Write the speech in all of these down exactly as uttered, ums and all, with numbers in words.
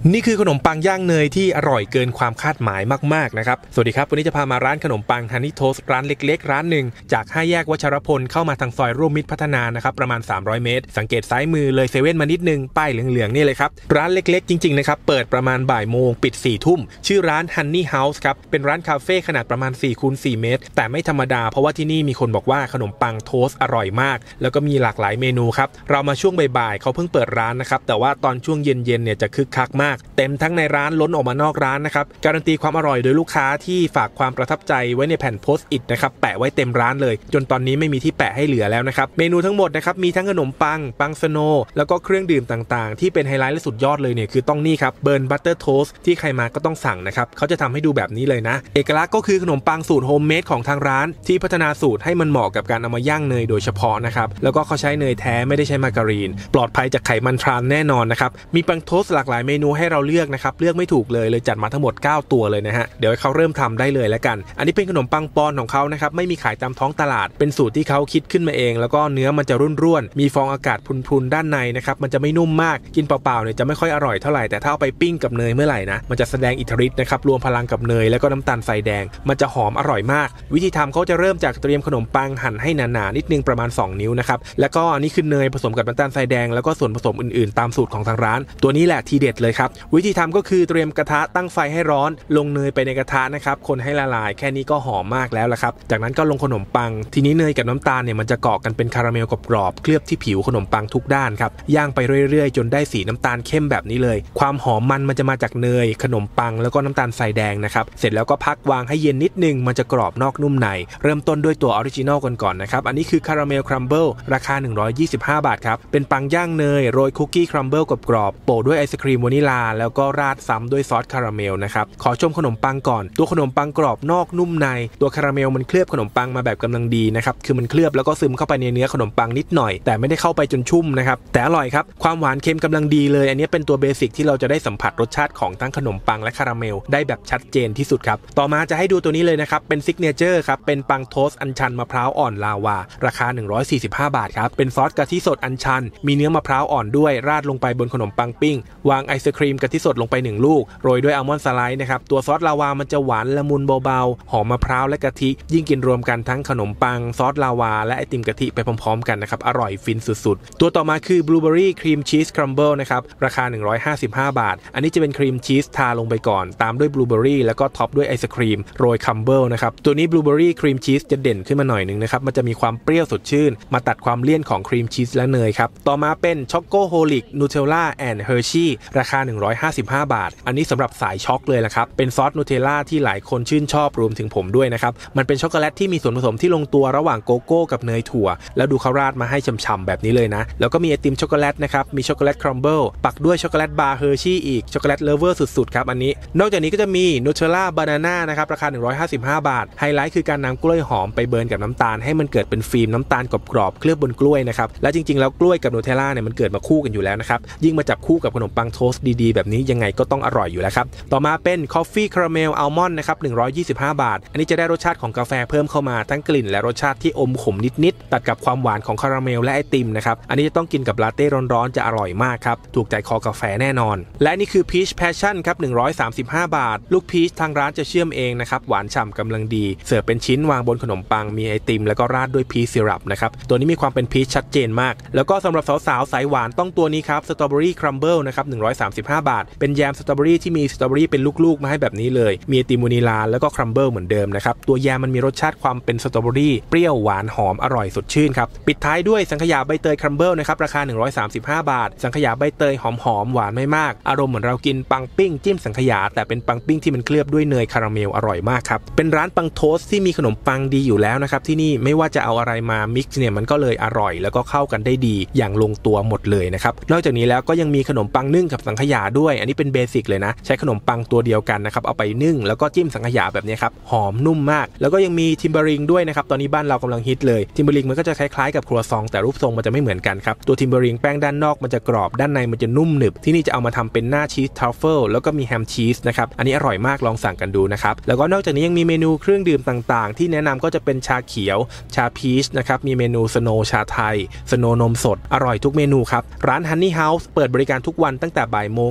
นี่คือขนมปังย่างเนยที่อร่อยเกินความคาดหมายมากๆนะครับสวัสดีครับวันนี้จะพามาร้านขนมปังฮันนี่โทสต์ร้านเล็กๆร้านหนึ่งจากห้าแยกวัชรพลเข้ามาทางซอยร่วมมิตรพัฒนานะครับประมาณสามร้อยเมตรสังเกตซ้ายมือเลยเซเว่นมานิดนึงป้ายเหลืองๆนี่เลยครับร้านเล็กๆจริงๆนะครับเปิดประมาณบ่ายโมงปิดสี่ทุ่มชื่อร้าน Honey House ครับเป็นร้านคาเฟ่ขนาดประมาณ สี่คูณสี่ เมตรแต่ไม่ธรรมดาเพราะว่าที่นี่มีคนบอกว่าขนมปังโทสต์อร่อยมากแล้วก็มีหลากหลายเมนูครับเรามาช่วงบ่ายๆเขาเพิ่งเปิดร้านนะครับแต่ว่าตอนช่วงเย็นๆเนี่ยจะคึกคักมากเต็มทั้งในร้านล้นออกมานอกร้านนะครับการันตีความอร่อยโดยลูกค้าที่ฝากความประทับใจไว้ในแผ่นโพสต์อิทนะครับแปะไว้เต็มร้านเลยจนตอนนี้ไม่มีที่แปะให้เหลือแล้วนะครับเมนูทั้งหมดนะครับมีทั้งขนมปังปังสโนว์แล้วก็เครื่องดื่มต่างๆที่เป็นไฮไลท์และสุดยอดเลยเนี่ยคือต้องนี่ครับเบิร์นบัตเตอร์โทสต์ที่ใครมาก็ต้องสั่งนะครับเขาจะทำให้ดูแบบนี้เลยนะเอกลักษณ์ก็คือขนมปังสูตรโฮมเมดของทางร้านที่พัฒนาสูตรให้มันเหมาะกับการเอามาย่างเนยโดยเฉพาะนะครับแล้วก็เขาใช้เนยแท้ไม่ได้ใช้มาการีนปลอดภัยจากไขมันทรานแน่นอนนะครับมีปังโทสต์หลากหลายเมนูให้เราเลือกนะครับเลือกไม่ถูกเลยเลยจัดมาทั้งหมดเก้าตัวเลยนะฮะเดี๋ยวเขาเริ่มทำได้เลยแล้วกันอันนี้เป็นขนมปังปอนของเขานะครับไม่มีขายตามท้องตลาดเป็นสูตรที่เขาคิดขึ้นมาเองแล้วก็เนื้อมันจะร่วนๆมีฟองอากาศพุนๆด้านในนะครับมันจะไม่นุ่มมากกินเปล่าๆเนี่ยจะไม่ค่อยอร่อยเท่าไหร่แต่ถ้าเอาไปปิ้งกับเนยเมื่อไหร่นะมันจะแสดงอิทธิฤทธิ์นะครับรวมพลังกับเนยแล้วก็น้ำตาลทรายแดงมันจะหอมอร่อยมากวิธีทำเขาจะเริ่มจากเตรียมขนมปังหั่นให้หนาๆนิดนึงประมาณสองนิ้วนะครับแล้วก็อันนี้คือเนยผสมกับน้ำตาลทรายแดงแล้วก็ส่วนผสมอื่นๆตามสูตรของทางร้านตัวนี้แหละทีเด็ดเลยครับวิธีทำก็คือเตรียมกระทะตั้งไฟให้ร้อนลงเนยไปในกระทะนะครับคนให้ละลายแค่นี้ก็หอมมากแล้วละครับจากนั้นก็ลงขนมปังทีนี้เนยกับน้ำตาลเนี่ยมันจะเกาะกันเป็นคาราเมลกรอบๆเคลือบที่ผิวขนมปังทุกด้านครับย่างไปเรื่อยๆจนได้สีน้ำตาลเข้มแบบนี้เลยความหอมมันมันจะมาจากเนยขนมปังแล้วก็น้ำตาลทรายแดงนะครับเสร็จแล้วก็พักวางให้เย็นนิดนึงมันจะกรอบนอกนุ่มในเริ่มต้นด้วยตัวออริจินอลกันก่อนนะครับอันนี้คือคาราเมลครัมเบิลราคาหนึ่งร้อยยี่สิบห้าบาทครับเป็นปังย่างเนยโรยคุกกี้ครัมเบิลกรอบๆโปะด้วยไอศครีมวานิลาแล้วก็ราดซ้ำด้วยซอสคาราเมลนะครับขอชมขนมปังก่อนตัวขนมปังกรอบนอกนุ่มในตัวคาราเมลมันเคลือบขนมปังมาแบบกำลังดีนะครับคือมันเคลือบแล้วก็ซึมเข้าไปในเนื้อขนมปังนิดหน่อยแต่ไม่ได้เข้าไปจนชุ่มนะครับแต่อร่อยครับความหวานเค็มกำลังดีเลยอันนี้เป็นตัวเบสิกที่เราจะได้สัมผัสรสชาติของทั้งขนมปังและคาราเมลได้แบบชัดเจนที่สุดครับต่อมาจะให้ดูตัวนี้เลยนะครับเป็นซิกเนเจอร์ครับเป็นปังโทสต์อัญชันมะพร้าวอ่อนลาวาราคาหนึ่งร้อยสี่สิบห้าบาทครับเป็นซอสกะทิสดอัญชันมีเนื้อมะพร้าวอ่อนด้วยราดลงไปบนขนมปังปิ้งวางไอศครีมกะทิสดลงไปหนึ่งลูกโรยด้วยอัลมอนด์สไลด์นะครับตัวซอสลาวามันจะหวานละมุนเบาๆหอมมะพร้าวและกะทิยิ่งกินรวมกันทั้งขนมปังซอสลาวาและไอติมกะทิไปพร้อมๆกันนะครับอร่อยฟินสุดๆตัวต่อมาคือบลูเบอรี่ครีมชีสครัมเบิลนะครับราคาหนึ่งร้อยห้าสิบห้าบาทอันนี้จะเป็นครีมชีสทาลงไปก่อนตามด้วยบลูเบอรี่แล้วก็ท็อปด้วยไอศครีมโรยครัมเบิลนะครับตัวนี้บลูเบอรี่ครีมชีสจะเด่นขึ้นมาหน่อยนึงนะครับมันจะมีความเปรี้ยวสดชื่นมาตัดความเลี่ยนของครีมชีสและเนยครับต่อมาเป็นช็อกโกโฮลิกนูเทลล่าแอนด์เฮอร์ชี่ราคาหนึ่งร้อยห้าสิบห้าบาทอันนี้สำหรับสายช็อกเลยละครับเป็นซอสนูเทลล่าที่หลายคนชื่นชอบรวมถึงผมด้วยนะครับมันเป็นช็อกโกแลตที่มีส่วนผสมที่ลงตัวระหว่างโกโก้กับเนยถั่วแล้วดูเขาราดมาให้ฉ่ำๆแบบนี้เลยนะแล้วก็มีไอติมช็อกโกแลตนะครับมีช็อกโกแลตครัมเบิลปักด้วยช็อกโกแลตบาร์เฮอร์ชี่อีกช็อกโกแลตเลฟเวอร์สุดๆครับอันนี้นอกจากนี้ก็จะมีนูเทลล่าบานาน่านะครับราคาหนึ่งร้อยห้าสิบห้าบาทไฮไลท์คือการนำกล้วยหอมไปเบิร์นกับน้ำตาลให้มันเกิดเป็นฟิล์มน้ำตาลกรอบๆเคลือบบนกล้วยนะครับและจริงๆแล้วกล้วยกับนูเทลล่าเนี่ยมันเกิดมาคู่กันอยู่แล้วนะครับยิ่งมาจับคู่กับขนมปังโทสต์ดีๆแบบนี้ยังไงก็ต้องอร่อยอยู่แล้วครับต่อมาเป็นคอฟฟี่คาราเมลอัลมอนด์นะครับหนึ่งร้อยยี่สิบห้าบาทอันนี้จะได้รสชาติของกาแฟเพิ่มเข้ามาทั้งกลิ่นและรสชาติที่อมขมนิดๆตัดกับความหวานของคาราเมลและไอติมนะครับอันนี้จะต้องกินกับลาเต้ร้อนๆจะอร่อยมากครับถูกใจคอกาแฟแน่นอนและนี่คือพีชแพชชั่นครับหนึ่งร้อยสามสิบห้าบาทลูกพีชทางร้านจะเชื่อมเองนะครับหวานฉ่ำกำลังดีเสิร์ฟเป็นชิ้นวางบนขนมปังมีไอติมแล้วก็ราดด้วยพีชซิรัปนะครับตัวนี้มีความเป็นพีชชัดเจนมากแล้วก็สำหรับสาวๆสายหวานต้องตัวนี้ครับสตรอเบอรี่ครัมเบิลนะครับหนึ่งร้อยสามสิบห้าบาทเป็นแยมสตรอเบอรี่ที่มีสตรอเบอรี่เป็นลูกๆมาให้แบบนี้เลยมีไอติมวานิลาแล้วก็ครัมเบิลเหมือนเดิมนะครับตัวแยมมันมีรสชาติความเป็นสตรอเบอรี่เปรี้ยวหวานหอมอร่อยสดชื่นครับปิดท้ายด้วยสังขยาใบเตยครัมเบิลนะครับราคาหนึ่งร้อยสามสิบห้าบาทสังขยาใบเตยหอมๆหวานไม่มากอารมณ์เหมือนเรากินปังปิ้งจิ้มสังขยาแต่เป็นปังปิ้งที่มันเคลือบด้วยเนยคาราเมลอร่อยมากครับเป็นร้านปังโทสต์ที่มีขนมปังดีอยู่แล้วนะครับที่นี่ไม่ว่าจะเอาอะไรมามิกซ์เนี่ยมันก็เลยอร่อยแล้วก็เข้ากันได้ดีอย่างลงตัวหมดเลยนะครับนอกจากนี้แล้วก็ยังมีขนมปังนึ่งกับสังขยาด้วยอันนี้เป็นเบสิกเลยนะใช้ขนมปังตัวเดียวกันนะครับเอาไปนึ่งแล้วก็จิ้มสังขยาแบบนี้ครับหอมนุ่มมากแล้วก็ยังมีทิมเบอริงด้วยนะครับตอนนี้บ้านเรากำลังฮิตเลยทิมเบอริงมันก็จะคล้ายๆกับครัวซองแต่รูปทรงมันจะไม่เหมือนกันครับตัวทิมเบอริงแป้งด้านนอกมันจะกรอบด้านในมันจะนุ่มหนึบที่นี่จะเอามาทำเป็นหน้าชีสทรัฟเฟิลแล้วก็มีแฮมชีสนะครับอันนี้อร่อยมากลองสั่งกันดูนะครับแล้วก็นอกจากนี้ยังมีเมนูเครื่องดื่มต่างๆที่แนะนำก็จะเป็นชาเขียวชาพีชนะครับมีเมนูสโนว์ชาไทยสโนว์นมสดอร่อยทุกเมนูครับร้าน Honey House เปิดบริการทุกวันตั้งแต่บ่ายโมง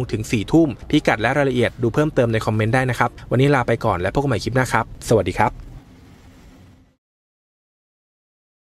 ถึงสี่ทุ่มพิกัดและรายละเอียดดูเพิ่มเติมในคอมเมนต์ได้นะครับวันนี้ลาไปก่อนและพบกันใหม่คลิปหน้าครับสวัสดีครับ